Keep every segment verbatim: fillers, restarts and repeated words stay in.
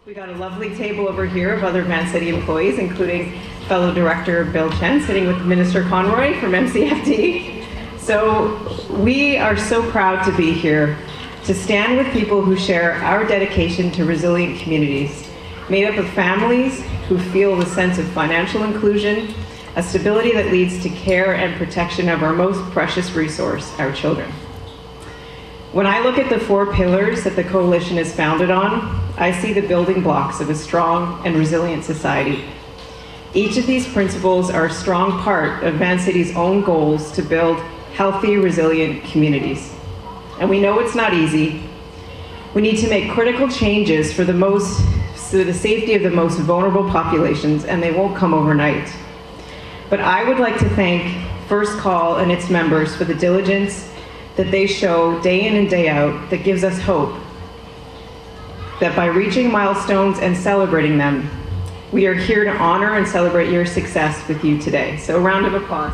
We got a lovely table over here of other Vancity employees, including fellow director Bill Chen, sitting with Minister Conroy from M C F D. So we are so proud to be here to stand with people who share our dedication to resilient communities, made up of families who feel the sense of financial inclusion, a stability that leads to care and protection of our most precious resource, our children. When I look at the four pillars that the coalition is founded on, I see the building blocks of a strong and resilient society. Each of these principles are a strong part of Vancity's own goals to build healthy, resilient communities. And we know it's not easy. We need to make critical changes for the most, so the safety of the most vulnerable populations, and they won't come overnight. But I would like to thank First Call and its members for the diligence that they show day in and day out that gives us hope that by reaching milestones and celebrating them, we are here to honor and celebrate your success with you today. So a round of applause.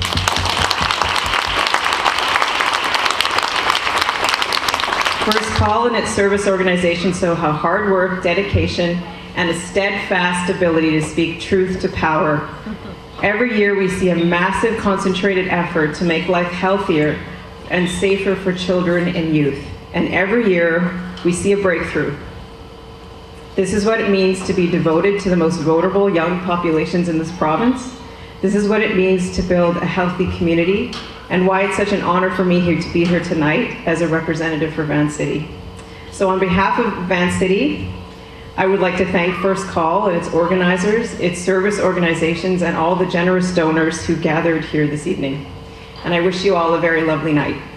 First Call and its service organizations show how hard work, dedication, and a steadfast ability to speak truth to power. Every year we see a massive concentrated effort to make life healthier and safer for children and youth. And every year we see a breakthrough. This is what it means to be devoted to the most vulnerable young populations in this province. This is what it means to build a healthy community, and why it's such an honor for me here to be here tonight as a representative for Vancity. So on behalf of Vancity, I would like to thank First Call and its organizers, its service organizations, and all the generous donors who gathered here this evening. And I wish you all a very lovely night.